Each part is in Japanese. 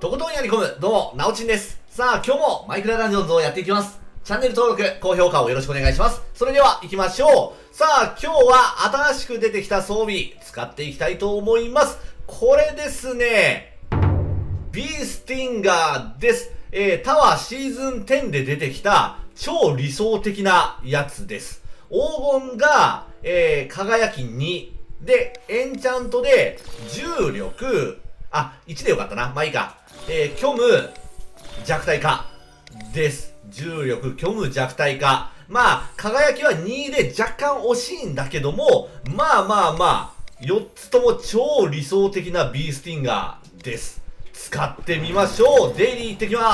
とことんやり込む、どうも、なおちんです。さあ、今日もマイクラダンジョンズをやっていきます。チャンネル登録、高評価をよろしくお願いします。それでは、行きましょう。さあ、今日は新しく出てきた装備、使っていきたいと思います。これですね、ビースティンガーです。タワーシーズン10で出てきた、超理想的なやつです。黄金が、輝き2。で、エンチャントで、重力、1でよかったな。まあいいか。虚無、弱体化です。重力、虚無、弱体化。まあ、輝きは2で若干惜しいんだけども、まあ、4つとも超理想的なビースティンガーです。使ってみましょう。デイリー行ってきます。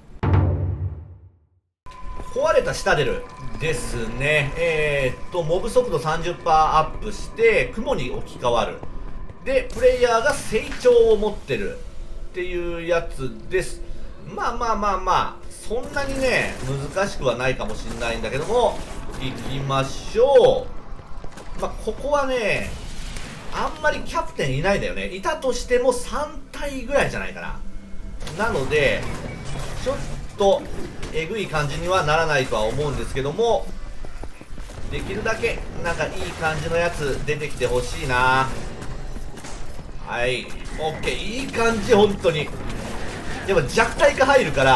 壊れたシタデルですね。モブ速度 30% アップして、雲に置き換わる。で、プレイヤーが成長を持ってるっていうやつです。まあ、そんなにね、難しくはないかもしれないんだけども、行きましょう。ここはね、あんまりキャプテンいないんだよね。いたとしても3体ぐらいじゃないかな。なので、ちょっと、えぐい感じにはならないとは思うんですけども、できるだけ、なんかいい感じのやつ出てきてほしいな。はい、オッケー、いい感じ、本当に。でも弱体化入るから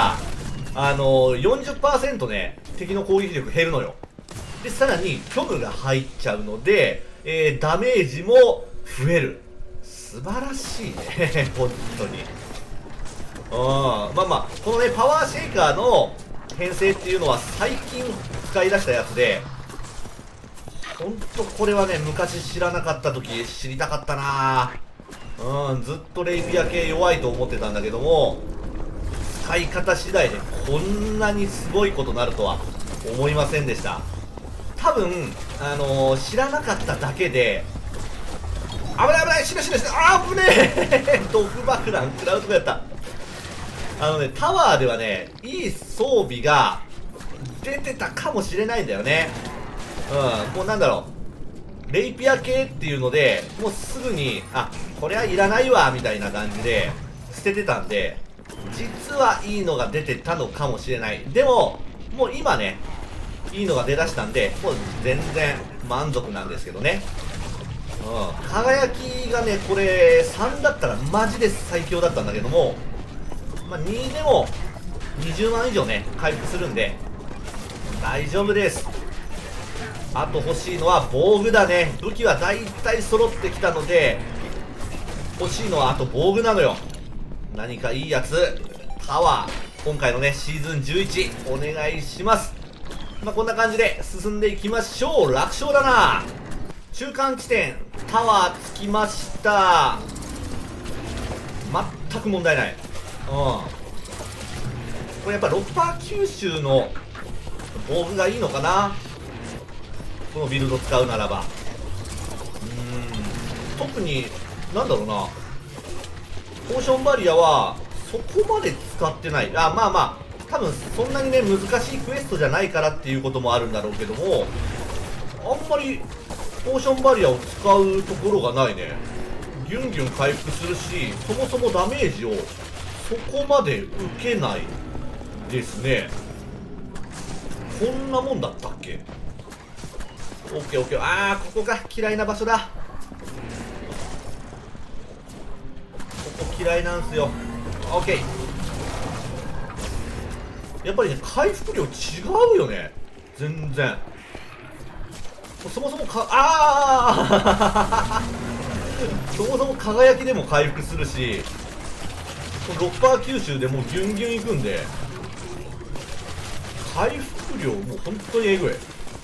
、40% ね、敵の攻撃力減るのよ。で、さらに、虚無が入っちゃうので、ダメージも増える。素晴らしいね、本当に。このね、パワーシェイカーの編成っていうのは最近使い出したやつで、ほんとこれはね、昔知らなかった時知りたかったな。ずっとレイピア系弱いと思ってたんだけども、使い方次第でこんなにすごいことになるとは思いませんでした。多分、知らなかっただけで、危ない、死ぬ、危ねえ毒爆弾食らうとこやった。タワーではね、いい装備が出てたかもしれないんだよね。もうなんだろう。レイピア系っていうので、もうすぐに、これはいらないわ、みたいな感じで、捨ててたんで、実はいいのが出てたのかもしれない。でも、もう今ね、いいのが出だしたんで、もう全然満足なんですけどね。輝きがね、これ、3だったらマジで最強だったんだけども、2でも20万以上ね、回復するんで、大丈夫です。あと欲しいのは防具だね。武器は大体揃ってきたので、欲しいのはあと防具なのよ。何かいいやつ、タワー、今回のね、シーズン11、お願いします。こんな感じで進んでいきましょう。楽勝だな。中間地点、タワー着きました。全く問題ない。これやっぱ6%吸収の防具がいいのかな、このビルド使うならば。特になんだろうな、ポーションバリアはそこまで使ってない。多分そんなにね、難しいクエストじゃないからっていうこともあるんだろうけども、あんまりポーションバリアを使うところがないね。ギュンギュン回復するし、そもそもダメージをそこまで受けないですね。こんなもんだったっけ。オッケー。ここが嫌いな場所だ。ここ嫌いなんすよ。オッケー。やっぱりね、回復量違うよね、全然。そもそもそもそも輝きでも回復するし、6%吸収でもうギュンギュンいくんで、回復量もう本当にえぐい。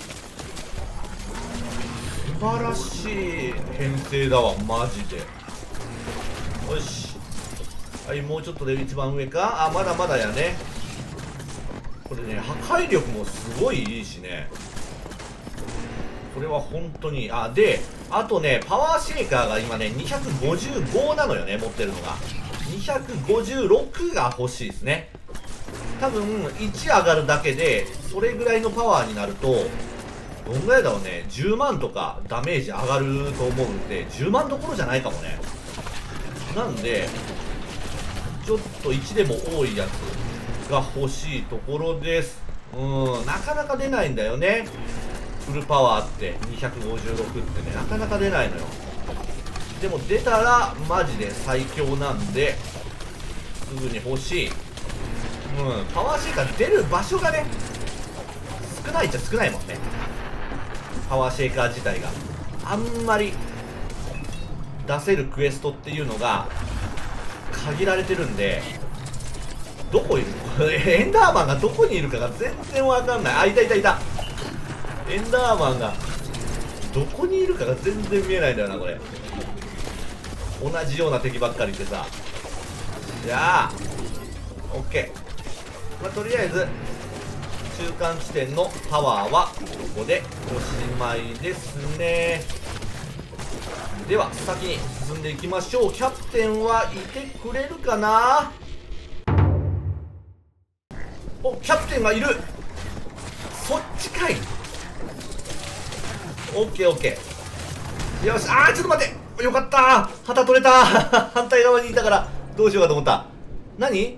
素晴らしい編成だわ、マジで。よし、はい、もうちょっとで一番上か。まだまだやね。これね、破壊力もすごいいいしね。これは本当に。で、あとね、パワーシェイカーが今ね、255なのよね、持ってるのが。256が欲しいですね。多分、1上がるだけで、それぐらいのパワーになると、どんぐらいだろうね、10万とかダメージ上がると思うんで、10万どころじゃないかもね。なんで、ちちょっと1でも多いやつが欲しいところです。なかなか出ないんだよね。フルパワーって256ってね、なかなか出ないのよ。でも出たらマジで最強なんで、すぐに欲しい。パワーシェイカー出る場所がね、少ないっちゃ少ないもんね。パワーシェイカー自体があんまり出せるクエストっていうのが限られてるんで、どこいるのエンダーマンがどこにいるかが全然わかんない。あ、いたいたいた。エンダーマンがどこにいるかが全然見えないんだよな、これ。同じような敵ばっかりってさ。じゃあオッケー。とりあえず中間地点のパワーはここでおしまいですね。では先に進んでいきましょう。キャプテンはいてくれるかな。お、キャプテンがいる。そっちかい。オッケーオッケー。よし。ちょっと待って、よかった、旗取れた反対側にいたからどうしようかと思った。何。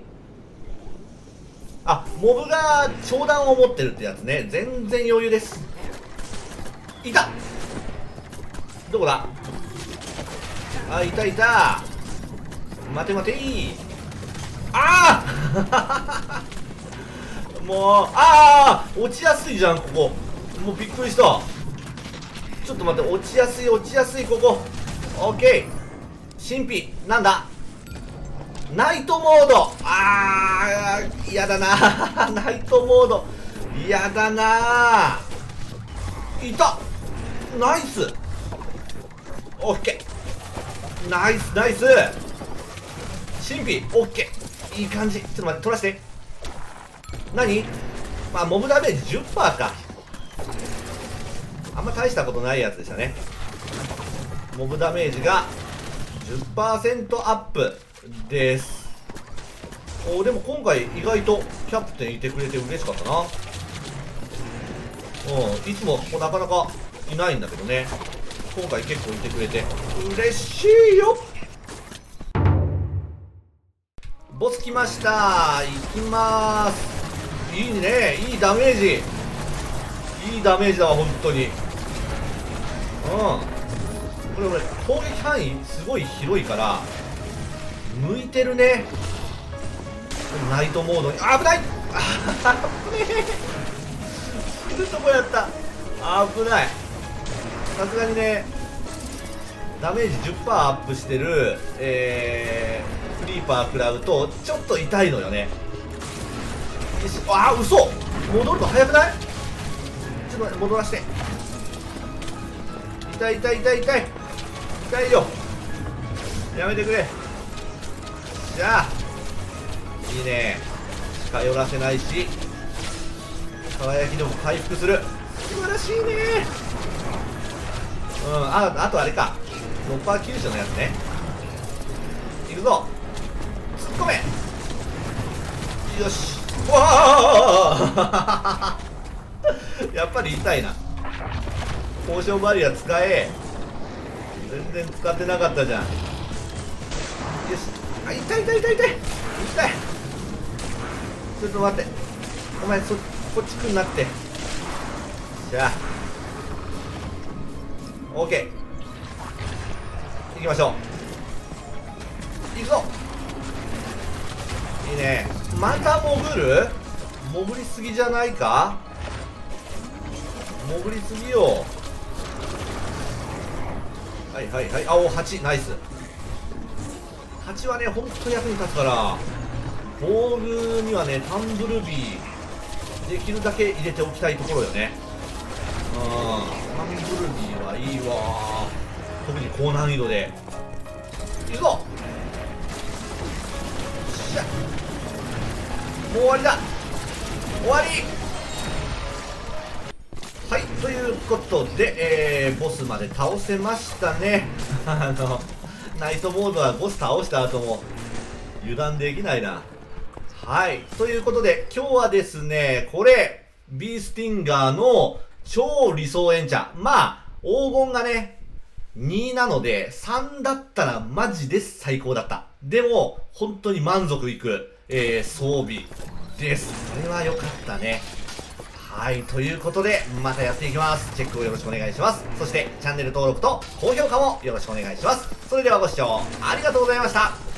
モブが長弾を持ってるってやつね。全然余裕です。いた。どこだ。いたいた。待て待てー。もう落ちやすいじゃん、ここ。もうびっくりした。ちょっと待って、落ちやすい落ちやすい、ここ。オッケー。神秘なんだ。ナイトモード。嫌だなナイトモード嫌だな。いた。ナイス。オッケー。ナイスナイス。神秘オッケー。いい感じ。ちょっと待って、取らせて。何。モブダメージ 10% か。あんま大したことないやつでしたね。モブダメージが 10% アップです。でも今回意外とキャプテンいてくれて嬉しかったな。いつもなかなかいないんだけどね、今回結構いてくれて嬉しいよ。ボス来ました。行きまーす。いいね、いいダメージ、いいダメージだわ本当に。これ俺攻撃範囲すごい広いから向いてるね。ナイトモードに危ない。危ねえ、死ぬとこやった。危ない。さすがにね、ダメージ 10% アップしてる、クリーパー食らうとちょっと痛いのよね。よし。嘘。戻るの早くない。ちょっと待って、戻らして。痛い痛い痛い痛い痛いよ、やめてくれ。じゃあいいね、近寄らせないし輝きでも回復する。素晴らしいね。あとあれか、6%急所のやつね。いくぞ、突っ込め。よし。わあやっぱり痛いな。ポーションバリア使え。全然使ってなかったじゃん。よし。痛い痛い痛い痛い痛い。ちょっと待って、お前こっち来んなって。じゃあ OK 行きましょう。行くぞ。いいね。また潜る。潜りすぎじゃないか。潜りすぎよ。はいはいはい。8ナイス。8はねほんと役に立つから、ボールにはねタンブルビーできるだけ入れておきたいところよね。タンブルビーはいいわ。特に高難易度で。いくぞ。よっしゃ、もう終わりだ。終わり。はい、ということで、ボスまで倒せましたね。ナイトモードはボス倒した後も油断できないな。はい、ということで今日はですね、これビースティンガーの超理想エンチャ。黄金がね2なので3だったらマジで最高だった。 でも、本当に満足いく、装備です。これは良かったね。はい、ということで、またやっていきます。チェックをよろしくお願いします。そして、チャンネル登録と高評価もよろしくお願いします。それではご視聴ありがとうございました。